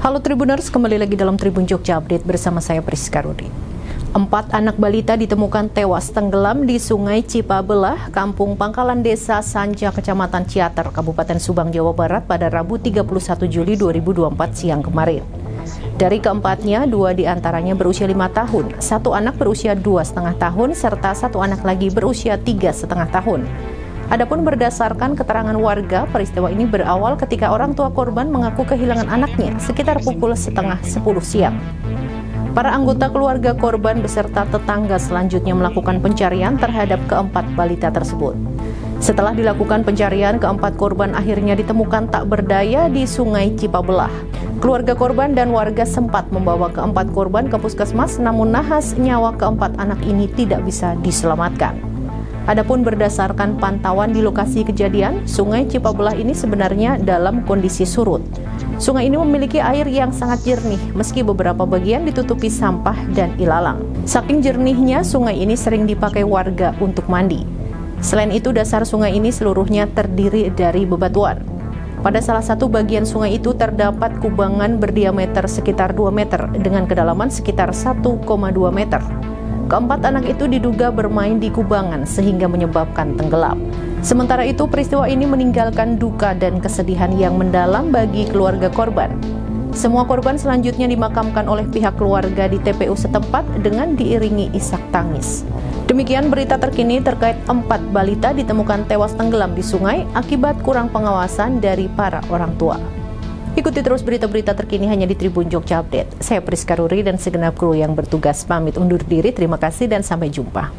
Halo Tribuners, kembali lagi dalam Tribun Jogja Update bersama saya Priska Rudi. 4 anak balita ditemukan tewas tenggelam di Sungai Cipabelah, Kampung Pangkalan Desa Sanja, Kecamatan Ciater, Kabupaten Subang, Jawa Barat pada Rabu 31 Juli 2024 siang kemarin. Dari keempatnya, 2 diantaranya berusia 5 tahun, 1 anak berusia 2,5 tahun, serta 1 anak lagi berusia 3,5 tahun. Adapun berdasarkan keterangan warga, peristiwa ini berawal ketika orang tua korban mengaku kehilangan anaknya sekitar pukul setengah 10 siang. Para anggota keluarga korban beserta tetangga selanjutnya melakukan pencarian terhadap keempat balita tersebut. Setelah dilakukan pencarian, keempat korban akhirnya ditemukan tak berdaya di Sungai Cipabelah. Keluarga korban dan warga sempat membawa keempat korban ke puskesmas, namun nahas nyawa keempat anak ini tidak bisa diselamatkan. Adapun berdasarkan pantauan di lokasi kejadian, Sungai Cipabelah ini sebenarnya dalam kondisi surut. Sungai ini memiliki air yang sangat jernih, meski beberapa bagian ditutupi sampah dan ilalang. Saking jernihnya, sungai ini sering dipakai warga untuk mandi. Selain itu, dasar sungai ini seluruhnya terdiri dari bebatuan. Pada salah satu bagian sungai itu terdapat kubangan berdiameter sekitar 2 meter dengan kedalaman sekitar 1,2 meter. Keempat anak itu diduga bermain di kubangan sehingga menyebabkan tenggelam. Sementara itu, peristiwa ini meninggalkan duka dan kesedihan yang mendalam bagi keluarga korban. Semua korban selanjutnya dimakamkan oleh pihak keluarga di TPU setempat dengan diiringi isak tangis. Demikian berita terkini terkait 4 balita ditemukan tewas tenggelam di sungai akibat kurang pengawasan dari para orang tua. Ikuti terus berita-berita terkini hanya di Tribun Jogja Update. Saya Priska Rudi dan segenap kru yang bertugas pamit undur diri. Terima kasih dan sampai jumpa.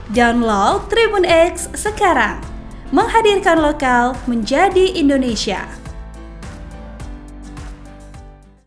Download Tribun X sekarang. Menghadirkan lokal menjadi Indonesia.